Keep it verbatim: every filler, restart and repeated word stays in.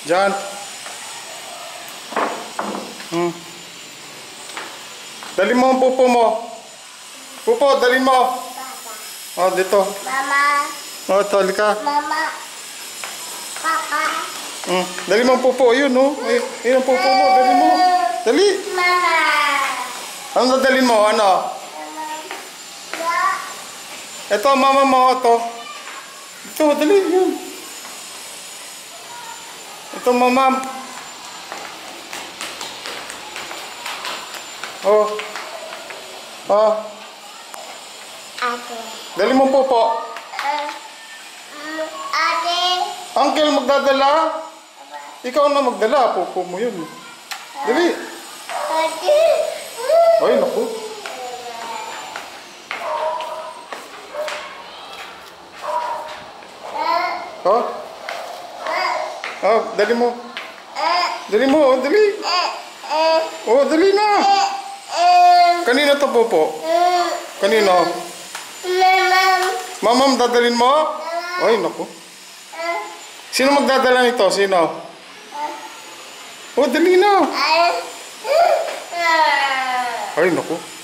Diyan. Hmm. Dali mo ang pupo mo. Pupo, dali mo. Oh, dito. Mama. Oh, tali ka. Mama. Papa. Hmm. Dali mo ang pupo. Ayun, oh. Ay, ayun ang pupo mo. Dali mo. Dali. Mama. Ano dadalhin mo? Ano? Ito, mama mo. Ito. Ito, dali. Yun. Ito, mama. Oh. Oh. Ate. Dali mo po po. Ate. Uncle, magdadala? Ikaw na magdala. Pupo mo yun. Dali. Ate. Ay, naku. Oh. Oh, dali mo. Dali mo, oh, dali. Oh, dali na. Kanina to po po? Kanina? Mamam, dadalhin mo? Ay, naku. Sino magdadala nito? Sino? Oh, dali na. Ay, naku.